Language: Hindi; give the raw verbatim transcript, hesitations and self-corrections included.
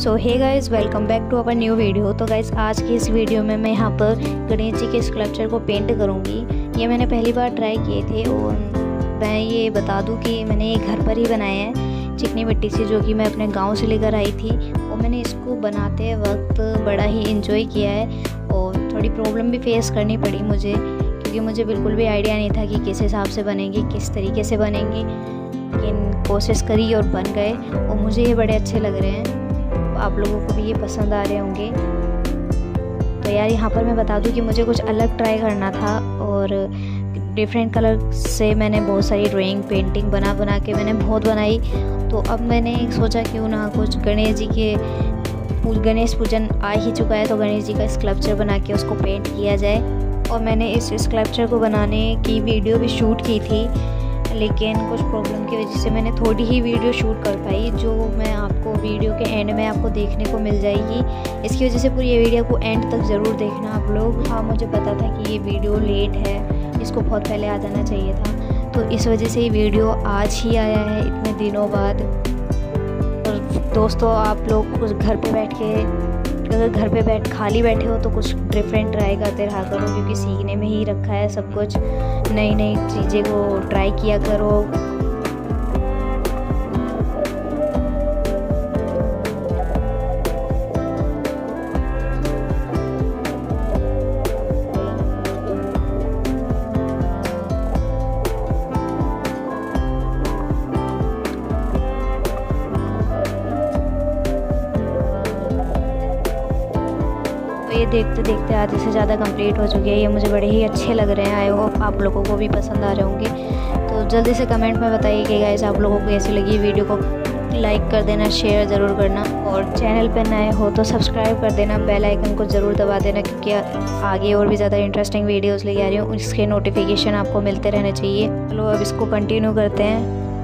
So hey guys, welcome back to our new video. तो गाइस आज की इस वीडियो में मैं यहाँ पर गणेश जी के स्कल्पचर को पेंट करूँगी। ये मैंने पहली बार ट्राई किए थे और मैं ये बता दूँ कि मैंने ये घर पर ही बनाया है चिकनी मिट्टी से, जो कि मैं अपने गांव से लेकर आई थी। और मैंने इसको बनाते वक्त बड़ा ही इंजॉय किया है और थोड़ी प्रॉब्लम भी फेस करनी पड़ी मुझे, क्योंकि मुझे बिल्कुल भी आइडिया नहीं था कि किस हिसाब से बनेंगे, किस तरीके से बनेंगे। लेकिन कोशिश करी और बन गए और मुझे ये बड़े अच्छे लग रहे हैं। आप लोगों को भी ये पसंद आ रहे होंगे। तो यार यहाँ पर मैं बता दूं कि मुझे कुछ अलग ट्राई करना था और डिफरेंट कलर से मैंने बहुत सारी ड्राइंग पेंटिंग बना बना के मैंने बहुत बनाई। तो अब मैंने सोचा क्यों ना कुछ गणेश जी के गणेश पूजन आ ही चुका है, तो गणेश जी का स्कल्पचर बना के उसको पेंट किया जाए। और मैंने इस स्कल्पचर को बनाने की वीडियो भी शूट की थी, लेकिन कुछ प्रॉब्लम की वजह से मैंने थोड़ी ही वीडियो शूट कर पाई, जो मैं आपको वीडियो के एंड में आपको देखने को मिल जाएगी। इसकी वजह से पूरी ये वीडियो को एंड तक ज़रूर देखना आप लोग। हाँ, मुझे पता था कि ये वीडियो लेट है, इसको बहुत पहले आ जाना चाहिए था, तो इस वजह से ये वीडियो आज ही आया है इतने दिनों बाद। और दोस्तों, आप लोग कुछ घर पे बैठ के अगर घर पे बैठ खाली बैठे हो तो कुछ डिफरेंट ट्राई करते रहा करो, क्योंकि सीखने में ही रखा है सब कुछ। नई नई चीज़ें को ट्राई किया करो। ये देखते देखते आधे से ज़्यादा कंप्लीट हो चुकी है। ये मुझे बड़े ही अच्छे लग रहे हैं। आई होप आप लोगों को भी पसंद आ रहे होंगे। तो जल्दी से कमेंट में बताइए कि गाइस आप लोगों को कैसी लगी वीडियो को। लाइक कर देना, शेयर ज़रूर करना, और चैनल पर नए हो तो सब्सक्राइब कर देना, बेल आइकन को ज़रूर दबा देना, क्योंकि आगे और भी ज़्यादा इंटरेस्टिंग वीडियोज़ लेके आ रही हूँ। इसके नोटिफिकेशन आपको मिलते रहने चाहिए। चलो अब इसको कंटिन्यू करते हैं।